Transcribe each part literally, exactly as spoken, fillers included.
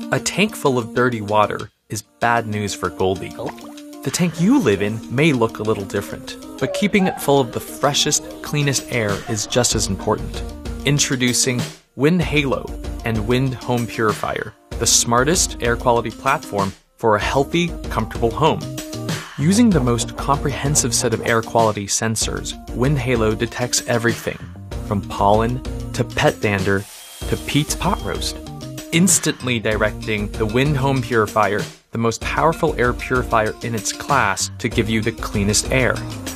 A tank full of dirty water is bad news for Goldie. The tank you live in may look a little different, but keeping it full of the freshest, cleanest air is just as important. Introducing Wind Halo and Wind Home Purifier, the smartest air quality platform for a healthy, comfortable home. Using the most comprehensive set of air quality sensors, Wind Halo detects everything, from pollen to pet dander to Pete's pot roast, instantly directing the Wind Home Purifier, the most powerful air purifier in its class, to give you the cleanest air.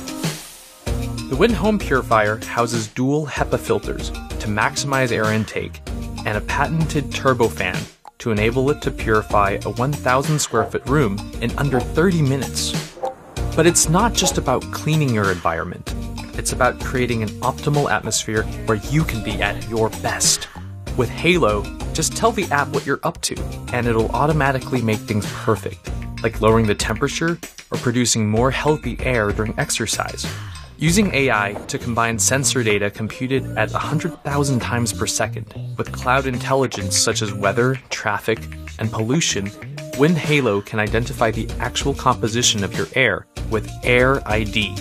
The Wind Home Purifier houses dual HEPA filters to maximize air intake and a patented turbofan to enable it to purify a one thousand square foot room in under thirty minutes. But it's not just about cleaning your environment. It's about creating an optimal atmosphere where you can be at your best. With Halo, just tell the app what you're up to, and it'll automatically make things perfect, like lowering the temperature or producing more healthy air during exercise. Using A I to combine sensor data computed at one hundred thousand times per second with cloud intelligence such as weather, traffic, and pollution, Wind Halo can identify the actual composition of your air with Air I D.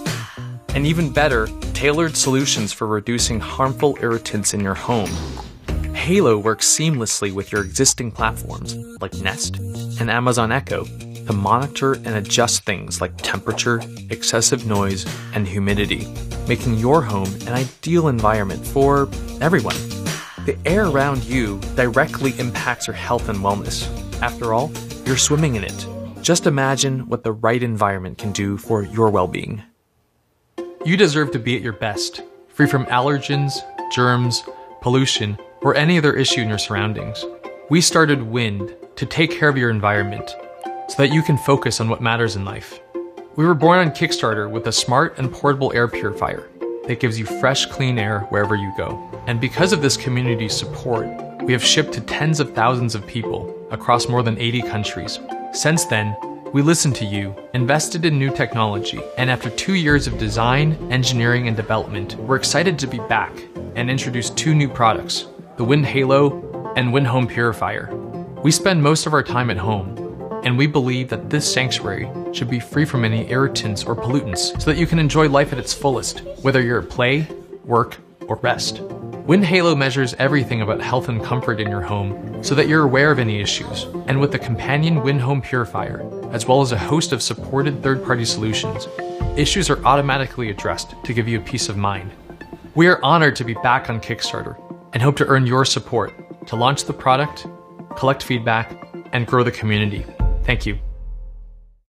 And even better, tailored solutions for reducing harmful irritants in your home. Halo works seamlessly with your existing platforms like Nest and Amazon Echo to monitor and adjust things like temperature, excessive noise, and humidity, making your home an ideal environment for everyone. The air around you directly impacts your health and wellness. After all, you're swimming in it. Just imagine what the right environment can do for your well-being. You deserve to be at your best, free from allergens, germs, pollution, or any other issue in your surroundings. We started Wind to take care of your environment so that you can focus on what matters in life. We were born on Kickstarter with a smart and portable air purifier that gives you fresh, clean air wherever you go. And because of this community support, we have shipped to tens of thousands of people across more than eighty countries. Since then, we listened to you, invested in new technology, and after two years of design, engineering, and development, we're excited to be back and introduce two new products, the Wind Halo and Wind Home Purifier. We spend most of our time at home, and we believe that this sanctuary should be free from any irritants or pollutants so that you can enjoy life at its fullest, whether you're at play, work, or rest. Wind Halo measures everything about health and comfort in your home so that you're aware of any issues. And with the companion Wind Home Purifier, as well as a host of supported third-party solutions, issues are automatically addressed to give you a peace of mind. We are honored to be back on Kickstarter and hope to earn your support to launch the product, collect feedback, and grow the community. Thank you.